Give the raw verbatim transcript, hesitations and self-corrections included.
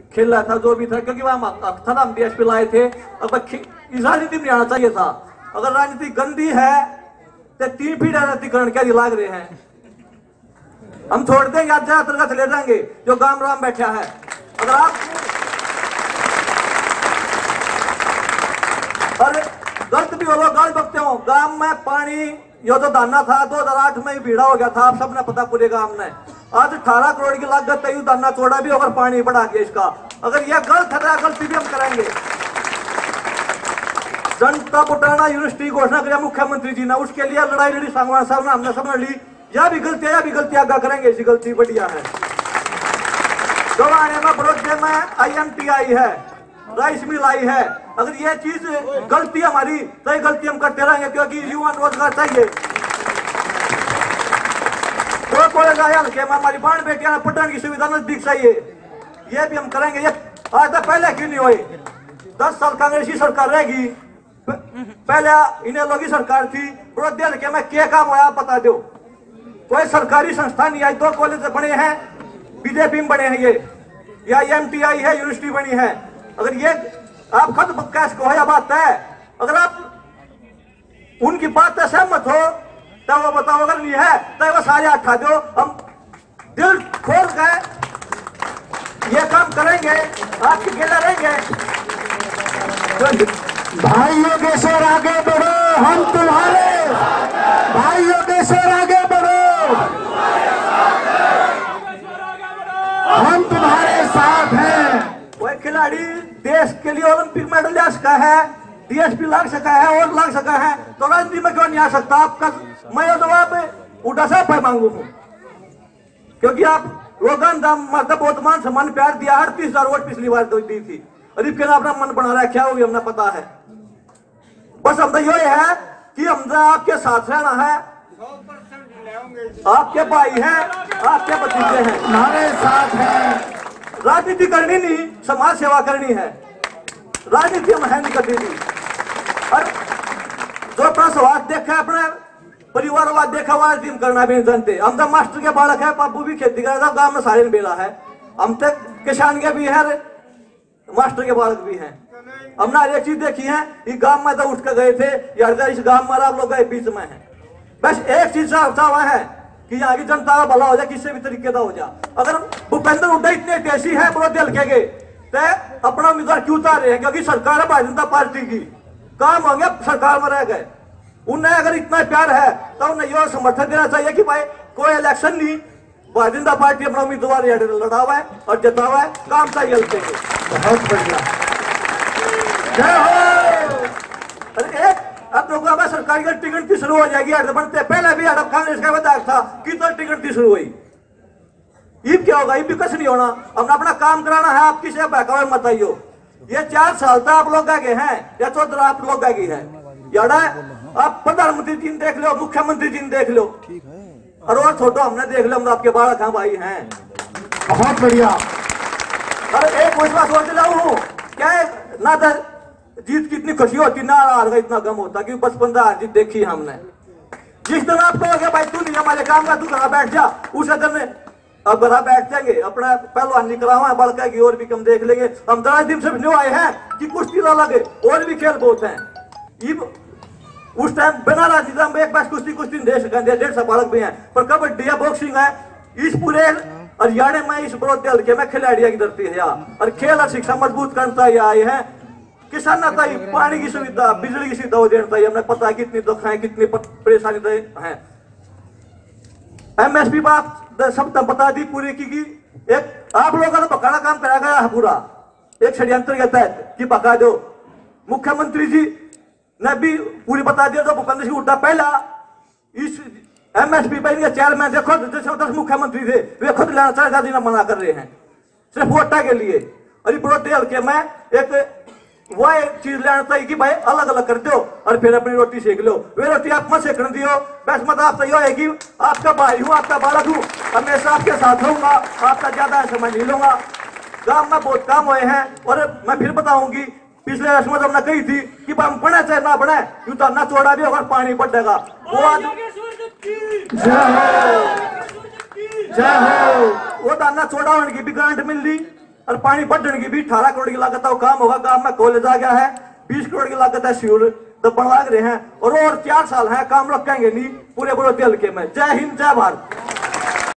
खेला था जो भी था, क्योंकि वहां था ना, हम डीएसपी लाए थे। अब इस राजनीति में आना चाहिए था। अगर राजनीति गंदी है तो तीन पीढ़ी राजनीतिकरण क्या लाग रहे हैं। हम छोड़ देंगे, आज ज्यादातर का चले जाएंगे जो गांव राम बैठा है। अगर आप और गलत भी हो लोग गाली बकते हो, गांव में पानी यो तो दाना था दो हजार आठ में ही भीड़ा हो गया था, आप सबने पता पूरे गांव में। आज अठारह करोड़ की लागत है, दाना छोड़ा भी अगर पानी बढ़ा के इसका। अगर यह गलत है, गलती भी हम करेंगे। जनता बुटाना यूनिवर्सिटी घोषणा किया मुख्यमंत्री जी ने, उसके लिए लड़ाई लड़ी सांगवान साहब ने, हमने सब लड़ी। यह भी गलती है, यह भी गलती आगा करेंगे, ऐसी गलती बढ़िया है। दवाने में बड़ौदे में आई एम टी आई है, राइस मिल आई है। अगर यह चीज गलती हमारी तो ये गलती हम करते रहेंगे, क्योंकि युवा रोजगार चाहिए। तो कॉलेज आया हल्के में हमारी बाण बेटियां पढ़ने की सुविधा नजदीक चाहिए, ये भी हम करेंगे। ये आज तक पहले क्यों नहीं हुई? दस साल कांग्रेसी सरकार रहेगी, पहले इन्हें लोगी सरकार थी। बड़ौदे हल्के में क्या काम हुआ पता दो। कोई सरकारी संस्था नहीं आई, दो कॉलेज बने हैं, बीजेपी में बने हैं ये, या एम टी आई है, यूनिवर्सिटी बनी है। अगर ये आप खुद कैश को है बात है, अगर आप उनकी बात से सहमत हो तो वो बताओ, अगर नहीं है तो वो सारे हटा दो। हम दिल खोल गए ये काम करेंगे, आपके गेला रहेंगे। भाइयों के सर आगे बढ़ो, हम तुम्हारे भाइयों के सर आगे बढ़ो, हम तुम्हारे साथ हैं। वह खिलाड़ी देश के लिए ओलंपिक मेडल ला सका है, डीएसपी लाग सका है और लाग सका है, तो राजनीति में क्यों नहीं आ सकता? आपका मैं जवाब उल्टा साहब पे मांगू हूं, क्योंकि आप लोगों ने मतलब बहुत मान सम्मान प्यार दिया। अड़तीस हजार वोट पिछली बार दी थी, और इसके अपना मन बना रखा है, वो भी हमने पता है। बस हम तो ये है कि हम आपके साथ रहना है, आपके भाई हैं, आपके भतीजे हैं, हमारे साथ हैं। राजनीति करनी नहीं, समाज सेवा करनी है। राजनीति हम है नहीं करनी थी। और जो अपना स्वार्थ देखा है, अपने परिवारवाद देखा हुआ है, करना भी नहीं जानते। हम तो मास्टर के बालक है, बाबू भी खेती कर रहा था, गांव में सारे में बेला है। हम तक किसान के भी है, मास्टर के बालक भी हैं। हमने हर एक चीज देखी है। इस गांव में तो उठ कर गए थे यार, इस गांव में आप लोग बीच में है। बस एक चीज हुआ है कि यहाँ की जनता का भला हो जाए, किसी भी तरीके का हो जाए। अगर भूपेंद्र हुड्डा इतने तेजी है बड़ौदे हल्के के, तो अपना उम्मीदवार क्यों उतार रहे हैं? क्योंकि सरकार है भारतीय जनता पार्टी की, काम होंगे सरकार में रह गए। उन्हें अगर इतना प्यार है तो उन्हें यह समर्थन देना चाहिए कि भाई कोई इलेक्शन नहीं, भारतीय जनता पार्टी अपना उम्मीदवार लड़ा हुआ है और जता हुआ है, काम चाहिए हल्के के। बहुत बढ़िया, जय हो। अरे एक अब लोगों में सरकारी की टिकट शुरू हो जाएगी, बनते पहले भी हड़प कांग्रेस का विधायक था कि तो टिकट शुरू हुई। ये क्या होगा? ये भी कुछ नहीं होना। हमने अपना काम कराना है, आप किसी बहकावे मत आइयो। ये चार साल तक आप लोग आगे हैं या चौदह आप लोग आगे हैं यार। आप प्रधानमंत्री जी ने देख लो, मुख्यमंत्री जी ने देख लो, और और छोटो हमने देख लो, हम आपके बालक हैं, भाई हैं। बहुत बढ़िया। अरे एक विश्वास सोच रहा हूँ क्या है ना, जीत की इतनी खुशी होती ना, हार का इतना गम होता, कि बचपन का हार जीत देखी हमने। जिस दिन आप कहोगे भाई तू नहीं हमारे काम का, तू घर बैठ जा, उस दिन अब घर बैठ जाएंगे। अपना पहलवान निकला हुआ है, बड़का की और भी कम देख लेंगे। हम दस दिन से न्यू आए हैं कि कुश्ती ना लगे, और भी खेल बहुत हैं। उस टाइम बिना राजनीति में एक बार कुश्ती कुश्ती दे सकेंगे, डेढ़ सौ बालक भी हैं, पर कबड्डी है, बॉक्सिंग है। इस पूरे हरियाणा में, इस बड़ौदे हल्के में खिलाड़ियों की धरती है, और खेल और शिक्षा मजबूत करता आए हैं। किसान पानी की सुविधा, बिजली की सुविधा हो देना चाहिए। हमने पता है कितनी दुख है, कितनी परेशानी है। एमएसपी बात सब तक बता दी पूरी की, की एक आप लोगों ने पकड़ा काम करा गया है पूरा, एक षड्यंत्र के तहत कि पका दो। मुख्यमंत्री जी ने भी पूरी बता दिया। तो भूपेंद्र सिंह हुड्डा पहला इस एमएसपी पे चेयरमैन देखो, दस मुख्यमंत्री थे, वे खुद लेना चाहे देना मना कर रहे हैं सिर्फ वोटा के लिए। और बड़ौदे हल्के में एक वह एक चीज लेना चाहिए कि भाई अलग अलग कर दो और फिर अपनी रोटी सेक लो। वे रोटी आप मत सेकने दियो। बस मत आप तैयार है कि आपका भाई हूँ, आपका बालक हूँ, हमेशा आपके साथ रहूंगा, आपका ज्यादा समय नहीं लूंगा। गांव में बहुत काम हुए हैं, और मैं फिर बताऊंगी पिछले रस्म हमने कही थी कि हम बने चाहे ना बने, यूं तो ना चौड़ा भी होगा, पानी बढ़ेगा। वो आज जय हो, जय हो। वो दाना चौड़ा होने की भी ग्रांट मिल रही, और पानी बढ़ने की भी अठारह करोड़ की लागत है वो काम होगा। गांव में कॉलेज आ गया है, बीस करोड़ की लागत है, सीवर दबन लाग रहे हैं और और चार साल है, काम रखेंगे नहीं पूरे पूरे तेल के में। जय हिंद, जय भारत।